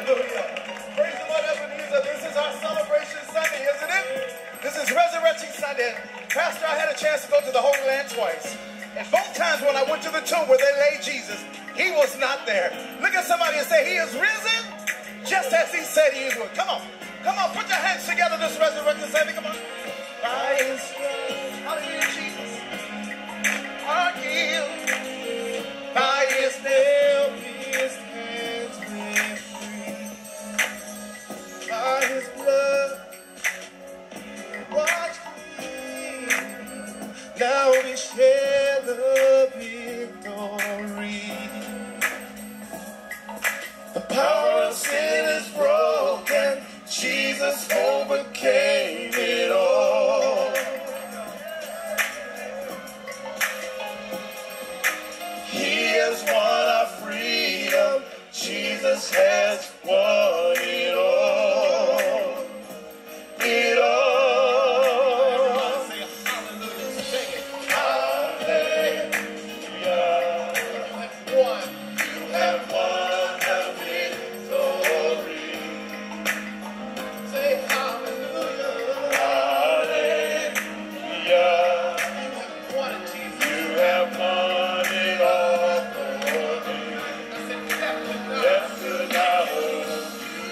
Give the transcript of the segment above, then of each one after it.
Hallelujah. Praise the Lord, Ebenezer. This is our celebration Sunday, isn't it? This is Resurrection Sunday. Pastor, I had a chance to go to the Holy Land twice. And both times when I went to the tomb where they laid Jesus, he was not there. Look at somebody and say, he is risen just as he said he would. Come on. Come on, put your hands together this Resurrection Sunday. Come on. By his stripes, hallelujah, Jesus. Are healed. By his nail-pierced hands we're free. By his blood, washed clean. Now we share the victory. The power of sin is broken. Jesus overcame it all. He has won our freedom. Jesus has won it all. It all. Say hallelujah. Sing it. Hallelujah. You have won the victory. Say hallelujah. Hallelujah. You have won it, Jesus. You have won it all for me. Death could not hold you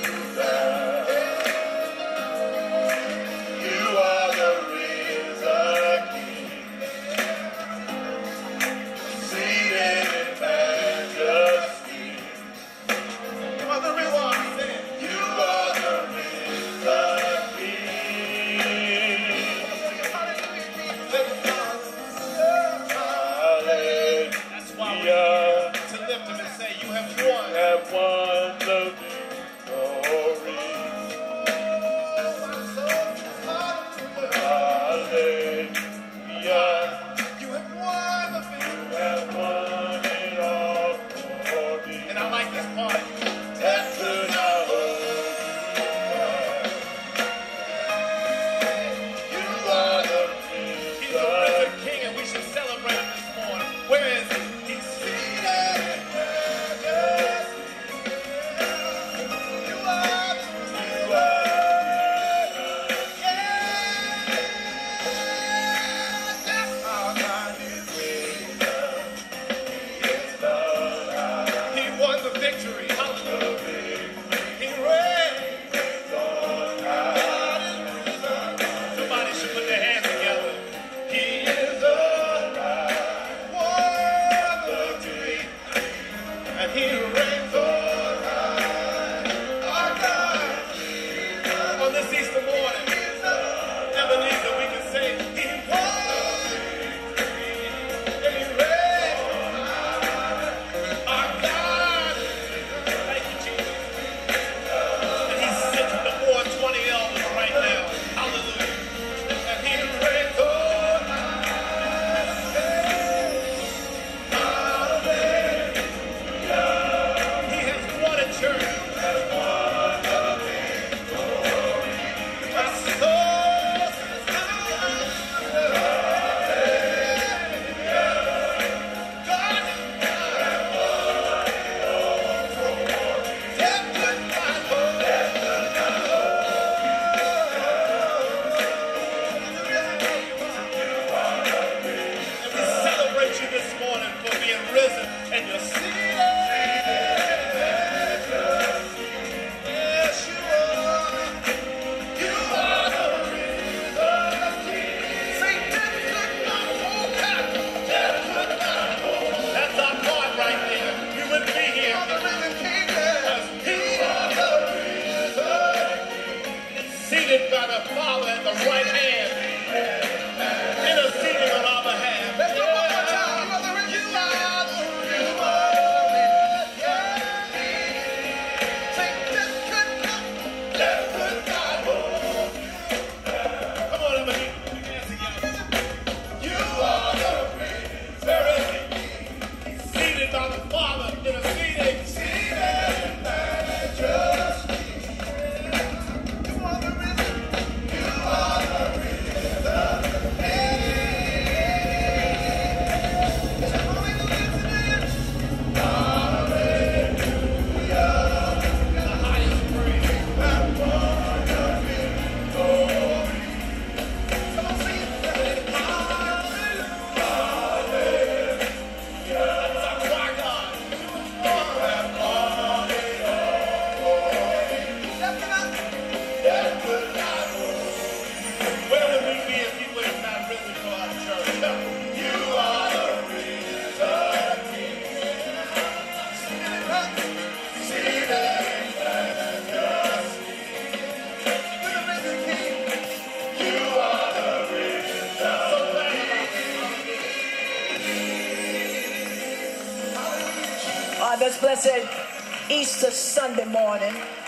this blessed Easter Sunday morning.